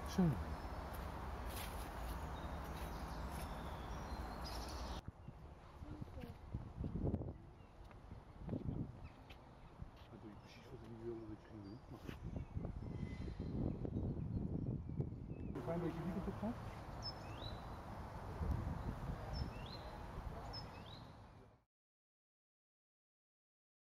Şimdi. Hadi bir şey şurada bir yolda çıkayım. Efendim, belki bir kutu